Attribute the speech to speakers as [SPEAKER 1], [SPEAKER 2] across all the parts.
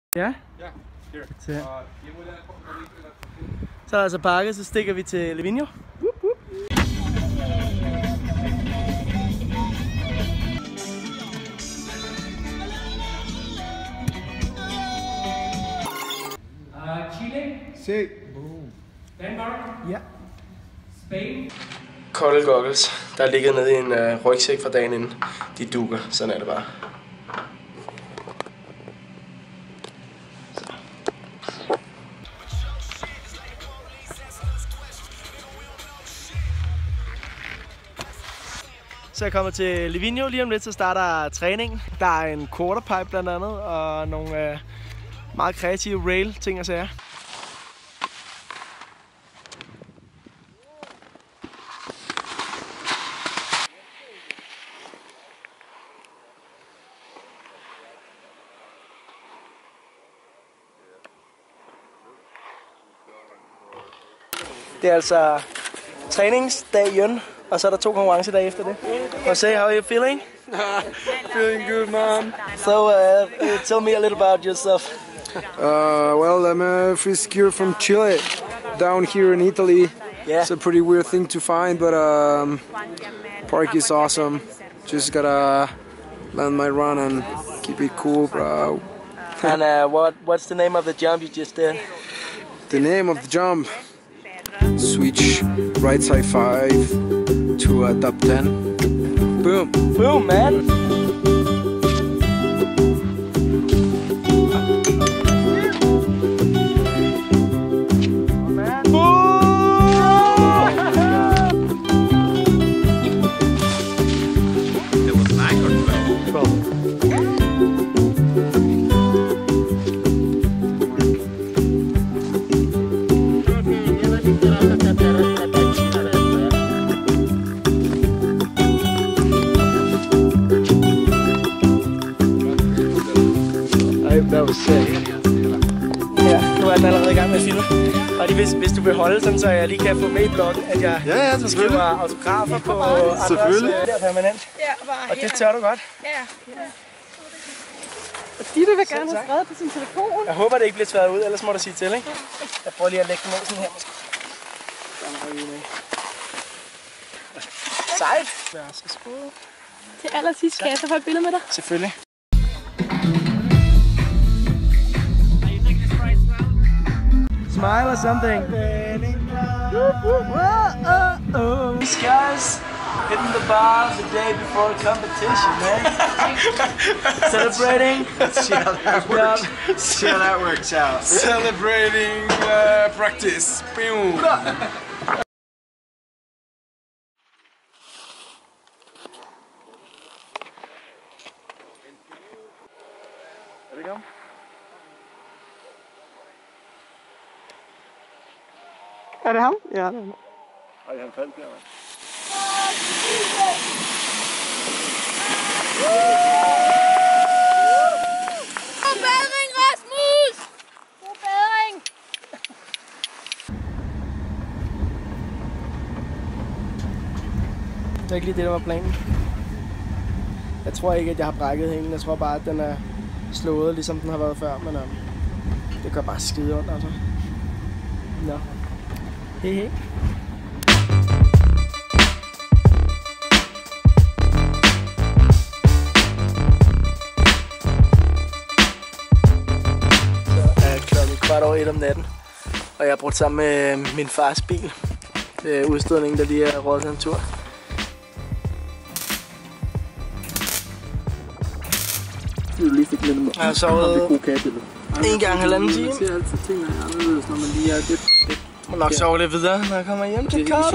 [SPEAKER 1] Ja? Så er altså pakket, så stikker vi til Livigno.
[SPEAKER 2] Chile.
[SPEAKER 3] Se.
[SPEAKER 2] Danmark.
[SPEAKER 1] Ja.
[SPEAKER 2] Spain.
[SPEAKER 1] Kolde goggles, der er ligget nede i en rygsæk fra dagen inden. De dukker, sådan er det bare. Så jeg kommer til Livigno lige om lidt, så starter træningen. Der er en quarterpipe blandt andet, og nogle meget kreative rail ting og sager. Det er altså træningsdagen, og så er der 2 konkurrencedage efter det. Jose, how are you feeling?
[SPEAKER 3] Feeling good, man.
[SPEAKER 1] So, tell me a little about yourself.
[SPEAKER 3] Well, I'm a free skier from Chile, down here in Italy.
[SPEAKER 1] Yeah.
[SPEAKER 3] It's a pretty weird thing to find, but park is awesome. Just gotta land my run and keep it cool, bro.
[SPEAKER 1] And what's the name of the jump you just did?
[SPEAKER 3] The name of the jump. Switch right side 5 to a top 10. Boom.
[SPEAKER 1] Boom, man. That was sick. Ja, nu er den allerede i gang med at filme. Og lige hvis du vil holde sådan, så jeg lige kan få med i bloggen, at jeg skriver autografer på andres der permanent.
[SPEAKER 4] Ja, bare
[SPEAKER 1] og det tør du godt.
[SPEAKER 4] Ja. Og Ditte vil gerne have skrevet på sin telefon.
[SPEAKER 1] Jeg håber, det ikke bliver tværet ud, ellers må du sige til, ikke? Jeg prøver lige at lægge den ned sådan her, måske. Sejt. Værsgo.
[SPEAKER 4] Til allersidst kan jeg så få et billede med dig.
[SPEAKER 1] Selvfølgelig. Smile or something. These guys hitting the bar the day before competition, man. Celebrating.
[SPEAKER 3] See how that works out. Celebrating practice. Boom.
[SPEAKER 1] There we go.
[SPEAKER 4] Er det ham? Ja, det er ham.
[SPEAKER 1] Ej, han faldt der, mand.
[SPEAKER 4] God bedring, Rasmus! God bedring!
[SPEAKER 1] Det er ikke lige det, der var planen. Jeg tror ikke, at jeg har brækket hælen. Jeg tror bare, at den er slået, ligesom den har været før. Men det gør bare skide ondt, altså. Nå. Hej. Så er klokken 1:15 om natten, og jeg har brugt sammen med min fars bil. Det er udstødningen, der lige er rådet en tur. Jeg har sovet 1 gang 1,5 time.
[SPEAKER 3] Man ser altid tingene anderledes, når man lige er det.
[SPEAKER 1] Må nok sove lidt videre, når jeg kommer hjem til Caro.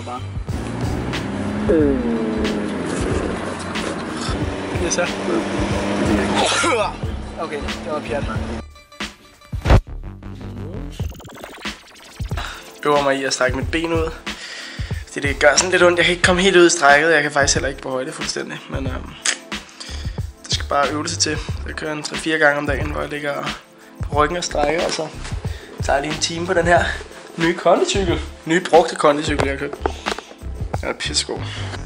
[SPEAKER 1] Det er så. Okay, det var pjat. Øver mig i at strække mit ben ud. Fordi det gør sådan lidt ondt. Jeg kan ikke komme helt ud i strækket. Jeg kan faktisk heller ikke på højde fuldstændig. Men det skal bare øvelse til. Jeg kører en 3-4 gange om dagen, hvor jeg ligger på ryggen og strækker. Og så tager jeg lige en time på den her nye kondicykel. Nye brugte kondicykel, jeg har købt. Den er pissegod.